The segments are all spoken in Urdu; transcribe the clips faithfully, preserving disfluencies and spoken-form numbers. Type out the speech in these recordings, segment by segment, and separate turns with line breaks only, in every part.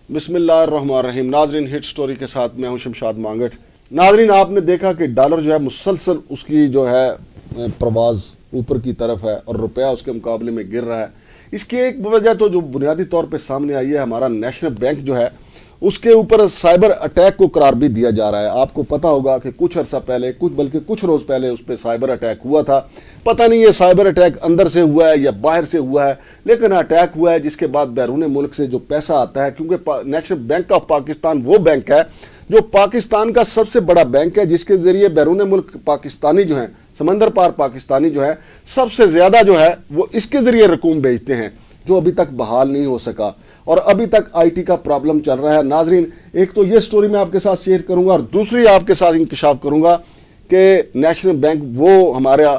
بسم اللہ الرحمن الرحیم۔ ناظرین، ہٹ سٹوری کے ساتھ میں ہوں شمشاد مانگٹ۔ ناظرین، آپ نے دیکھا کہ ڈالر جو ہے مسلسل اس کی جو ہے پرواز اوپر کی طرف ہے اور روپیہ اس کے مقابلے میں گر رہا ہے۔ اس کی ایک وجہ تو جو بنیادی طور پہ سامنے آئی ہے، ہمارا نیشنل بینک جو ہے اس کے اوپر سائبر اٹیک کو قرار بھی دیا جا رہا ہے۔ آپ کو پتہ ہوگا کہ کچھ عرصہ پہلے کچھ بلکہ کچھ روز پہلے اس پہ سائبر اٹیک ہوا تھا۔ پتہ نہیں یہ سائبر اٹیک اندر سے ہوا ہے یا باہر سے ہوا ہے، لیکن اٹیک ہوا ہے جس کے بعد بیرون ملک سے جو پیسہ آتا ہے، کیونکہ نیشنل بینک آف پاکستان وہ بینک ہے جو پاکستان کا سب سے بڑا بینک ہے، جس کے ذریعے بیرون ملک پاکستانی جو ہیں، سمندر پار پاکستانی جو ہے سب سے زیادہ جو ہے وہ اس کے ذریعے رقوم بھیجتے ہیں، جو ابھی تک بحال نہیں ہو سکا اور ابھی تک آئی ٹی کا پرابلم چل رہا ہے۔ ناظرین، ایک تو یہ سٹوری میں آپ کے ساتھ شیئر کروں گا اور دوسری آپ کے ساتھ انکشاف کروں گا کہ نیشنل بینک وہ ہمارا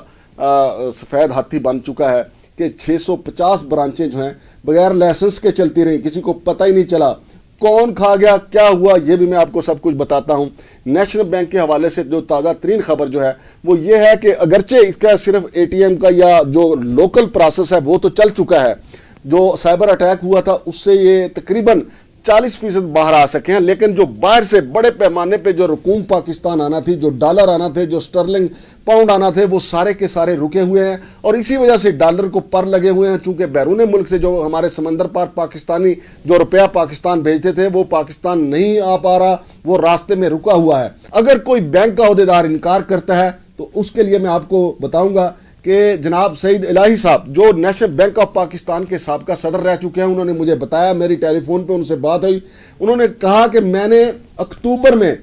سفید ہاتھی بن چکا ہے کہ چھ سو پچاس برانچیں جو ہیں بغیر لائسنس کے چلتی رہیں، کسی کو پتہ ہی نہیں چلا کون کھا گیا، کیا ہوا، یہ بھی میں آپ کو سب کچھ بتاتا ہوں۔ نیشنل بینک کے حوالے سے جو تازہ ترین خبر جو ہے وہ یہ ہے کہ اگرچہ اس کا صرف اے ٹی ایم کا یا جو لوکل پروسیس ہے وہ تو چل چکا ہے، جو سائبر اٹیک ہوا تھا اس سے یہ تقریباً چالیس فیصد باہر آ سکے ہیں، لیکن جو باہر سے بڑے پیمانے پہ جو رقوم پاکستان آنا تھی، جو ڈالر آنا تھے، جو سٹرلنگ پاؤنڈ آنا تھے، وہ سارے کے سارے رکے ہوئے ہیں اور اسی وجہ سے ڈالر کو پر لگے ہوئے ہیں، چونکہ بیرون ملک سے جو ہمارے سمندر پار پاکستانی جو روپیہ پاکستان بھیجتے تھے وہ پاکستان نہیں آ پا رہا، وہ راستے میں رکا ہوا ہے۔ اگر کوئی بینک کا عہدیدار انکار کرتا ہے تو اس کے لیے میں آپ کو بتاؤں گا کہ جناب سعید الہی صاحب جو نیشنل بینک آف پاکستان کے سابقہ صدر رہ چکے ہیں، انہوں نے مجھے بتایا، میری ٹیلی فون پہ ان سے بات ہوئی، انہوں نے کہا کہ میں نے اکتوبر میں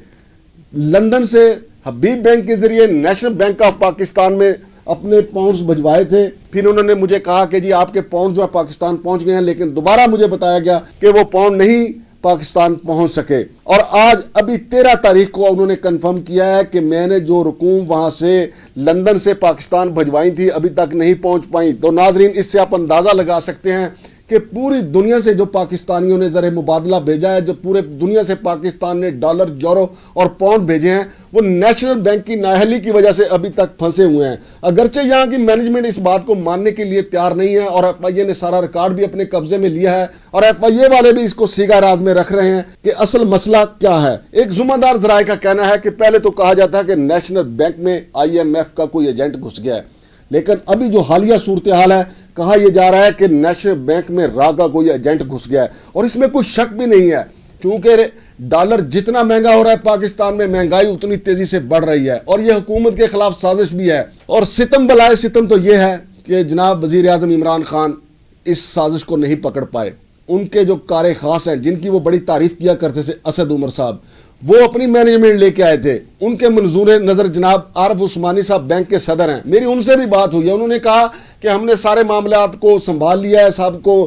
لندن سے حبیب بینک کے ذریعے نیشنل بینک آف پاکستان میں اپنے پاؤنڈز بھجوائے تھے، پھر انہوں نے مجھے کہا کہ جی آپ کے پاؤنڈ جو ہے پاکستان پہنچ گئے ہیں، لیکن دوبارہ مجھے بتایا گیا کہ وہ پاؤنڈ نہیں پاکستان پہنچ سکے، اور آج ابھی تیرہ تاریخ کو انہوں نے کنفرم کیا ہے کہ میں نے جو رقوم وہاں سے لندن سے پاکستان بھجوائی تھی ابھی تک نہیں پہنچ پائیں۔ تو ناظرین، اس سے آپ اندازہ لگا سکتے ہیں کہ پوری دنیا سے جو پاکستانیوں نے زر مبادلہ بھیجا ہے، جو پورے دنیا سے پاکستان نے ڈالر، یورو اور پاؤنڈ بھیجے ہیں، وہ نیشنل بینک کی نااہلی کی وجہ سے ابھی تک پھنسے ہوئے ہیں۔ اگرچہ یہاں کی مینجمنٹ اس بات کو ماننے کے لیے تیار نہیں ہے اور ایف آئی اے نے سارا ریکارڈ بھی اپنے قبضے میں لیا ہے اور ایف آئی اے والے بھی اس کو سیگا راز میں رکھ رہے ہیں کہ اصل مسئلہ کیا ہے۔ ایک ذمہ دار ذرائع کا کہنا ہے کہ پہلے تو کہا جاتا ہے کہ نیشنل بینک میں آئی ایم ایف کا کوئی ایجنٹ گھس گیا ہے، لیکن ابھی جو حالیہ صورتحال ہے، کہا یہ جا رہا ہے کہ نیشنل بینک میں را کا کوئی ایجنٹ گھس گیا ہے، اور اس میں کوئی شک بھی نہیں ہے، چونکہ ڈالر جتنا مہنگا ہو رہا ہے پاکستان میں مہنگائی اتنی تیزی سے بڑھ رہی ہے اور یہ حکومت کے خلاف سازش بھی ہے۔ اور ستم بلائے ستم تو یہ ہے کہ جناب وزیر اعظم عمران خان اس سازش کو نہیں پکڑ پائے۔ ان کے جو کار خاص ہیں جن کی وہ بڑی تعریف کیا کرتے تھے، اسد عمر صاحب، وہ اپنی مینجمنٹ لے کے آئے تھے، ان کے منظور نظر جناب عارف عثمانی صاحب بینک کے صدر ہیں، میری ان سے بھی بات ہوئی ہے، انہوں نے کہا کہ ہم نے سارے معاملات کو سنبھال لیا ہے، صاحب کو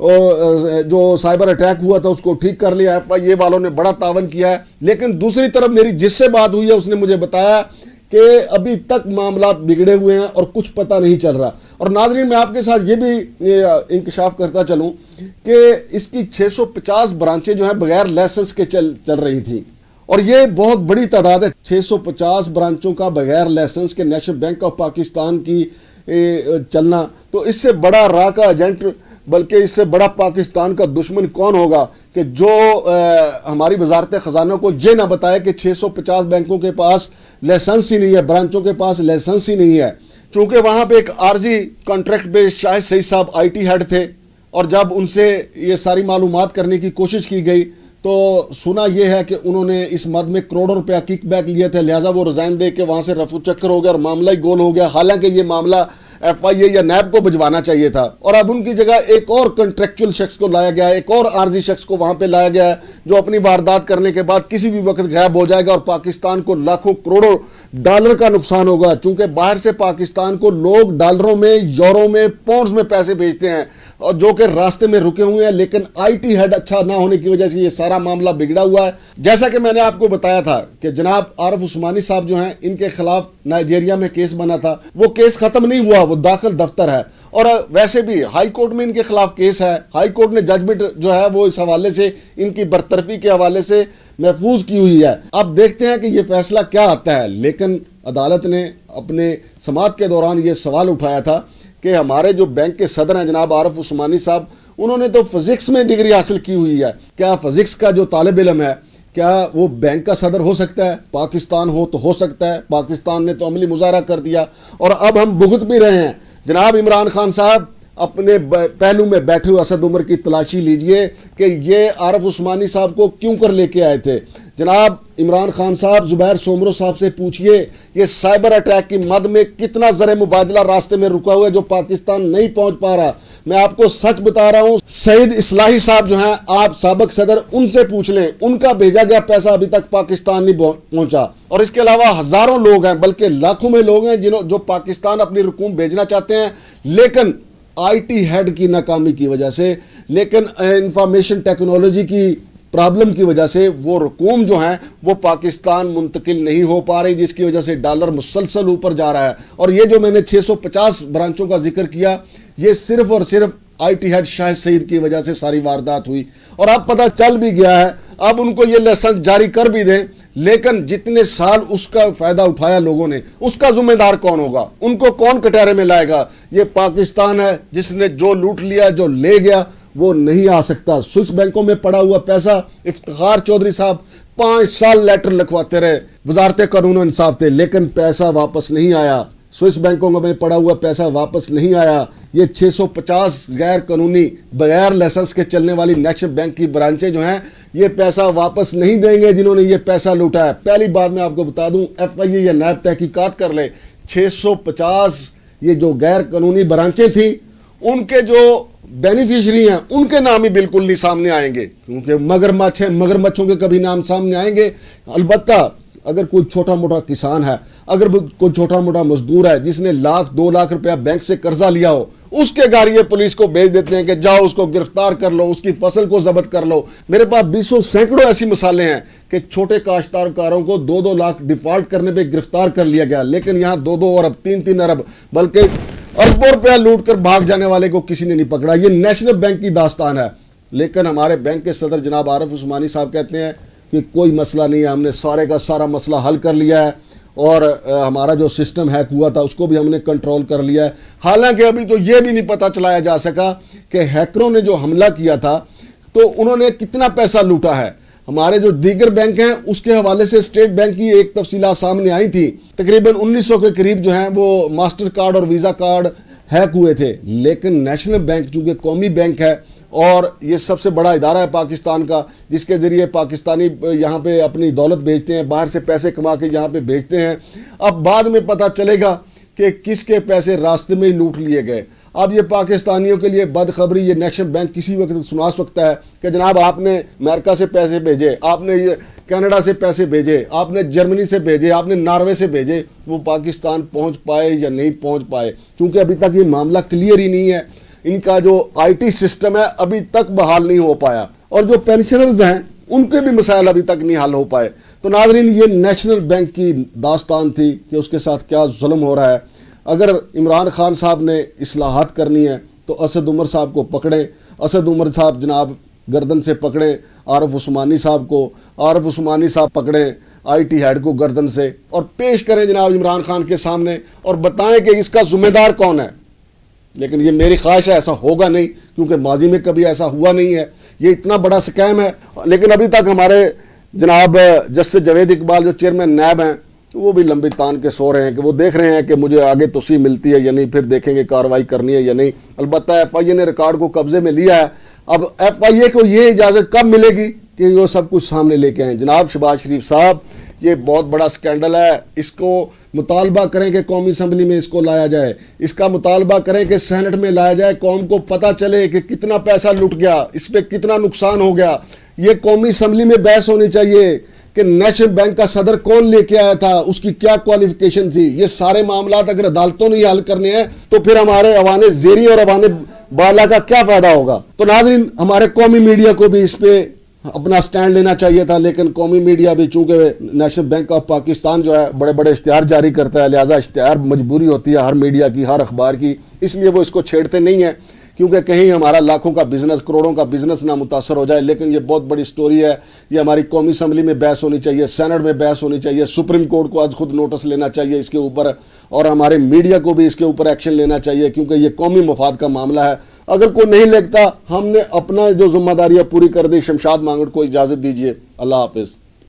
جو سائبر اٹیک ہوا تھا اس کو ٹھیک کر لیا، ایف آئی اے والوں نے بڑا تعاون کیا ہے، لیکن دوسری طرف میری جس سے بات ہوئی ہے اس نے مجھے بتایا کہ ابھی تک معاملات بگڑے ہوئے ہیں اور کچھ پتہ نہیں چل رہا۔ اور ناظرین، میں آپ کے ساتھ یہ بھی انکشاف کرتا چلوں کہ اس کی چھ سو پچاس برانچیں جو ہیں بغیر لائسنس کے چل چل رہی تھیں، اور یہ بہت بڑی تعداد ہے، چھ سو پچاس برانچوں کا بغیر لائسنس کے نیشنل بینک آف پاکستان کی چلنا، تو اس سے بڑا را کا ایجنٹ، بلکہ اس سے بڑا پاکستان کا دشمن کون ہوگا کہ جو ہماری وزارت خزانہ کو یہ نہ بتائے کہ چھ سو پچاس بینکوں کے پاس لائسنس ہی نہیں ہے، برانچوں کے پاس لائسنس ہی نہیں ہے، چونکہ وہاں پہ ایک عارضی کانٹریکٹ پہ شاہد سعید صاحب آئی ٹی ہیڈ تھے، اور جب ان سے یہ ساری معلومات کرنے کی کوشش کی گئی تو سنا یہ ہے کہ انہوں نے اس مد میں کروڑوں روپیہ کک بیک لیے تھے، لہٰذا وہ ریزائن دے کے وہاں سے رفو چکر ہو گیا اور معاملہ ہی گول ہو گیا، حالانکہ یہ معاملہ ایف آئی اے یا نیب کو بھجوانا چاہیے تھا، اور اب ان کی جگہ ایک اور کنٹریکچول شخص کو لایا گیا ہے، ایک اور عارضی شخص کو وہاں پہ لایا گیا ہے جو اپنی واردات کرنے کے بعد کسی بھی وقت غائب ہو جائے گا اور پاکستان کو لاکھوں کروڑوں ڈالر کا نقصان ہوگا، چونکہ باہر سے پاکستان کو لوگ ڈالروں میں، یورو میں، پاؤنڈز میں پیسے بھیجتے ہیں اور جو کہ راستے میں رکے ہوئے ہیں، لیکن آئی ٹی ہیڈ اچھا نہ ہونے کی وجہ سے یہ سارا معاملہ بگڑا ہوا ہے۔ جیسا کہ میں نے آپ کو بتایا تھا کہ جناب عارف عثمانی صاحب جو ہیں، ان کے خلاف نائجیریا میں کیس بنا تھا، وہ کیس ختم نہیں ہوا، وہ داخل دفتر ہے، اور ویسے بھی ہائی کورٹ میں ان کے خلاف کیس ہے، ہائی کورٹ نے ججمنٹ جو ہے وہ اس حوالے سے ان کی برطرفی کے حوالے سے محفوظ کی ہوئی ہے۔ اب دیکھتے ہیں کہ یہ فیصلہ کیا آتا ہے، لیکن عدالت نے اپنے سماعت کے دوران یہ سوال اٹھایا تھا کہ ہمارے جو بینک کے صدر ہیں جناب عارف عثمانی صاحب، انہوں نے تو فزکس میں ڈگری حاصل کی ہوئی ہے. کیا فزکس کا جو طالب علم ہے کیا وہ بینک کا صدر ہو سکتا ہے؟ پاکستان ہو تو ہو سکتا ہے. پاکستان نے تو عملی مظاہرہ کر دیا اور اب ہم بھگت بھی رہے ہیں. جناب عمران خان صاحب اپنے پہلو میں بیٹھے ہوئے اسد عمر کی تلاشی لیجئے کہ یہ عارف عثمانی صاحب کو کیوں کر لے کے آئے تھے. جناب عمران خان صاحب زبیر سومرو صاحب سے پوچھئے یہ سائبر اٹیک کی مد میں کتنا زر مبادلہ راستے میں رکا ہوا ہے جو پاکستان نہیں پہنچ پا رہا. میں آپ کو سچ بتا رہا ہوں، سعید اصلاحی صاحب جو ہیں آپ سابق صدر، ان سے پوچھ لیں، ان کا بھیجا گیا پیسہ ابھی تک پاکستان نہیں پہنچا. اور اس کے علاوہ ہزاروں لوگ ہیں بلکہ لاکھوں میں لوگ ہیں جنہوں جو پاکستان اپنی رقوم بھیجنا چاہتے ہیں لیکن آئی ٹی ہیڈ کی ناکامی کی وجہ سے، لیکن انفارمیشن ٹیکنالوجی کی پرابلم کی وجہ سے وہ رقوم جو ہیں وہ پاکستان منتقل نہیں ہو پا رہی، جس کی وجہ سے ڈالر مسلسل اوپر جا رہا ہے. اور یہ جو میں نے چھ سو پچاس برانچوں کا ذکر کیا یہ صرف اور صرف آئی ٹی ہیڈ شاہد سعید کی وجہ سے ساری واردات ہوئی. اور اب پتہ چل بھی گیا ہے، اب ان کو یہ لیسن جاری کر بھی دیں لیکن جتنے سال اس کا فائدہ اٹھایا لوگوں نے اس کا ذمہ دار کون ہوگا؟ ان کو کون کٹہرے میں لائے گا؟ یہ پاکستان ہے جس نے جو لوٹ لیا جو لے گیا وہ نہیں آ سکتا. سوئس بینکوں میں پڑا ہوا پیسہ، افتخار چودھری صاحب پانچ سال لیٹر لکھواتے رہے، وزارت قانون و انصاف تھے لیکن پیسہ واپس نہیں آیا. سوئس بینکوں میں پڑا ہوا پیسہ واپس نہیں آیا. یہ چھ سو پچاس غیر قانونی بغیر لائسنس کے چلنے والی نیشنل بینک کی برانچیں جو ہیں یہ پیسہ واپس نہیں دیں گے جنہوں نے یہ پیسہ لوٹا ہے. پہلی بات میں آپ کو بتا دوں، ایف آئی اے یا نیب تحقیقات کر لے، چھ سو پچاس یہ جو غیر قانونی برانچیں تھیں ان کے جو بینیفیشری ہیں ان کے نام ہی بالکل نہیں سامنے آئیں گے کیونکہ مگرمچھ ہیں، مگرمچھوں کے کبھی نام سامنے آئیں گے. البتہ اگر کوئی چھوٹا موٹا کسان ہے، اگر کوئی چھوٹا موٹا مزدور ہے جس نے لاکھ دو لاکھ روپیہ بینک سے قرضہ لیا ہو، اس کے گھر یہ پولیس کو بھیج دیتے ہیں کہ جاؤ اس کو گرفتار کر لو، اس کی فصل کو ضبط کر لو. میرے پاس بیسوں سینکڑوں ایسی مثالیں ہیں کہ چھوٹے کاشتکاروں کو دو دو لاکھ ڈیفالٹ کرنے پہ گرفتار کر لیا گیا لیکن یہاں دو دو ارب تین تین ارب بلکہ اربوں روپیہ لوٹ کر بھاگ جانے والے کو کسی نے نہیں پکڑا. یہ نیشنل بینک کی داستان ہے. لیکن ہمارے بینک کے صدر جناب عارف عثمانی صاحب کہتے ہیں کہ کوئی مسئلہ نہیں ہے، ہم نے سارے کا سارا مسئلہ حل کر لیا ہے اور ہمارا جو سسٹم ہیک ہوا تھا اس کو بھی ہم نے کنٹرول کر لیا ہے. حالانکہ ابھی تو یہ بھی نہیں پتہ چلایا جا سکا کہ ہیکروں نے جو حملہ کیا تھا تو انہوں نے کتنا پیسہ لوٹا ہے. ہمارے جو دیگر بینک ہیں اس کے حوالے سے اسٹیٹ بینک کی ایک تفصیلات سامنے آئی تھی، تقریباً انیس سو کے قریب جو ہیں وہ ماسٹر کارڈ اور ویزا کارڈ ہیک ہوئے تھے. لیکن نیشنل بینک چونکہ قومی بینک ہے اور یہ سب سے بڑا ادارہ ہے پاکستان کا جس کے ذریعے پاکستانی یہاں پہ اپنی دولت بھیجتے ہیں، باہر سے پیسے کما کے یہاں پہ بھیجتے ہیں. اب بعد میں پتہ چلے گا کہ کس کے پیسے راستے میں ہی لوٹ لیے گئے. اب یہ پاکستانیوں کے لیے بدخبری یہ نیشنل بینک کسی وقت سنا سکتا ہے کہ جناب آپ نے امریکہ سے پیسے بھیجے، آپ نے یہ کینیڈا سے پیسے بھیجے، آپ نے جرمنی سے بھیجے، آپ نے ناروے سے بھیجے. وہ پاکستان پہنچ پائے یا نہیں پہنچ پائے چونکہ ابھی تک یہ معاملہ کلیئر ہی نہیں ہے. ان کا جو آئی ٹی سسٹم ہے ابھی تک بحال نہیں ہو پایا اور جو پینشنرز ہیں ان کے بھی مسائل ابھی تک نہیں حل ہو پائے. تو ناظرین یہ نیشنل بینک کی داستان تھی کہ اس کے ساتھ کیا ظلم ہو رہا ہے. اگر عمران خان صاحب نے اصلاحات کرنی ہے تو اسد عمر صاحب کو پکڑیں، اسد عمر صاحب جناب گردن سے پکڑیں عارف عثمانی صاحب کو، عارف عثمانی صاحب پکڑیں آئی ٹی ہیڈ کو گردن سے اور پیش کریں جناب عمران خان کے سامنے اور بتائیں کہ اس کا ذمہ دار کون ہے. لیکن یہ میری خواہش ہے ایسا ہوگا نہیں کیونکہ ماضی میں کبھی ایسا ہوا نہیں ہے. یہ اتنا بڑا سکیم ہے لیکن ابھی تک ہمارے جناب جسٹس جاوید اقبال جو چیئرمین نیب ہیں وہ بھی لمبی تان کے سو رہے ہیں کہ وہ دیکھ رہے ہیں کہ مجھے آگے توسیع ملتی ہے یا نہیں، پھر دیکھیں گے کارروائی کرنی ہے یا نہیں. البتہ ایف آئی اے نے ریکارڈ کو قبضے میں لیا ہے. اب ایف آئی اے کو یہ اجازت کب ملے گی کہ وہ سب کچھ سامنے لے کے آئیں. جناب شہباز شریف صاحب یہ بہت بڑا سکینڈل ہے، اس کو مطالبہ کریں کہ قومی اسمبلی میں اس کو لایا جائے، اس کا مطالبہ کریں کہ سینٹ میں لایا جائے، قوم کو پتہ چلے کہ کتنا پیسہ لٹ گیا، اس پہ کتنا نقصان ہو گیا. یہ قومی اسمبلی میں بحث ہونی چاہیے کہ نیشنل بینک کا صدر کون لے کے آیا تھا، اس کی کیا کوالیفیکیشن تھی. یہ سارے معاملات اگر عدالتوں نے حل کرنے ہیں تو پھر ہمارے ایوان زیری اور ایوان بالا کا کیا فائدہ ہوگا. تو ناظرین ہمارے قومی میڈیا کو بھی اس پہ اپنا سٹینڈ لینا چاہیے تھا لیکن قومی میڈیا بھی چونکہ نیشنل بینک آف پاکستان جو ہے بڑے بڑے اشتہار جاری کرتا ہے، لہٰذا اشتہار مجبوری ہوتی ہے ہر میڈیا کی، ہر اخبار کی، اس لیے وہ اس کو چھیڑتے نہیں ہیں کیونکہ کہیں ہمارا لاکھوں کا بزنس کروڑوں کا بزنس نہ متاثر ہو جائے. لیکن یہ بہت بڑی سٹوری ہے. یہ ہماری قومی اسمبلی میں بحث ہونی چاہیے, سینٹ میں بحث ہونی چاہیے, سپریم کورٹ کو آج خود نوٹس لینا چاہیے اس کے اوپر, اور ہمارے میڈیا کو بھی اس کے اوپر ایکشن لینا چاہیے, کیونکہ یہ قومی مفاد کا معاملہ ہے. اگر کوئی نہیں لکھتا, ہم نے اپنا جو ذمہ داریاں پوری کر دی. شمشاد مانگڑ کو اجازت دیجیے. اللہ حافظ.